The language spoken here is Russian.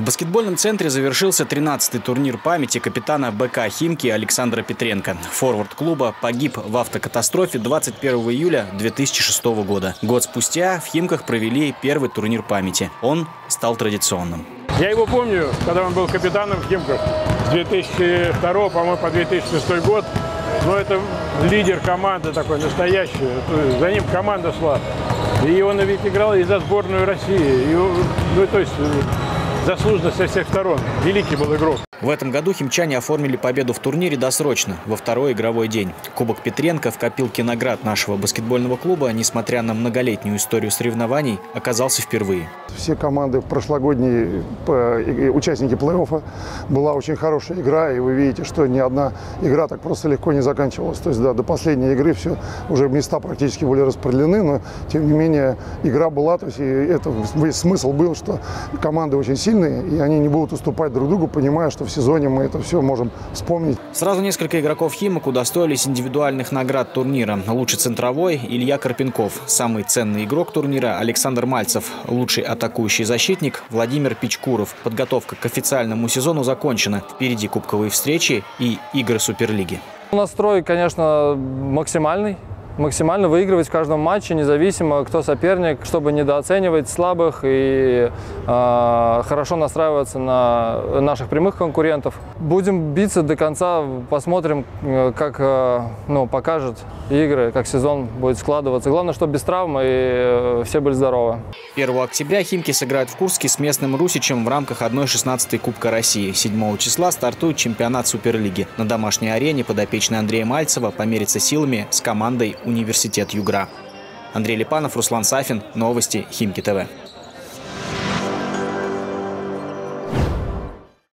баскетбольном центре завершился 13-й турнир памяти капитана БК «Химки» Александра Петренко. Форвард клуба погиб в автокатастрофе 21 июля 2006 года. Год спустя в «Химках» провели первый турнир памяти. Он стал традиционным. Я его помню, когда он был капитаном в «Химках с 2002, по-моему, по 2006 год. Но это лидер команды такой настоящий. За ним команда шла. И он ведь играл и за сборную России. То есть заслуженно со всех сторон. Великий был игрок. В этом году химчане оформили победу в турнире досрочно, во второй игровой день. Кубок Петренко в копилке наград нашего баскетбольного клуба, несмотря на многолетнюю историю соревнований, оказался впервые. Все команды прошлогодние участники плей-оффа. Была очень хорошая игра, и вы видите, что ни одна игра так просто легко не заканчивалась. То есть до последней игры все, уже места практически были распределены, но тем не менее игра была. То есть и это весь смысл был, что команды очень сильные, и они не будут уступать друг другу, понимая, что в сезоне мы это все можем вспомнить. Сразу несколько игроков «Химок» удостоились индивидуальных наград турнира. Лучший центровой – Илья Карпенков. Самый ценный игрок турнира – Александр Мальцев. Лучший атакующий защитник – Владимир Пичкуров. Подготовка к официальному сезону закончена. Впереди кубковые встречи и игры Суперлиги. Настрой, конечно, максимальный. Максимально выигрывать в каждом матче, независимо кто соперник, чтобы недооценивать слабых и хорошо настраиваться на наших прямых конкурентов. Будем биться до конца, посмотрим, как покажут игры, как сезон будет складываться. Главное, чтобы без травм и все были здоровы. 1 октября «Химки» сыграют в Курске с местным Русичем в рамках 1/16 Кубка России. 7 числа стартует чемпионат Суперлиги. На домашней арене подопечный Андрея Мальцева померится силами с командой «Университет Югра». Андрей Липанов, Руслан Сафин. Новости Химки ТВ.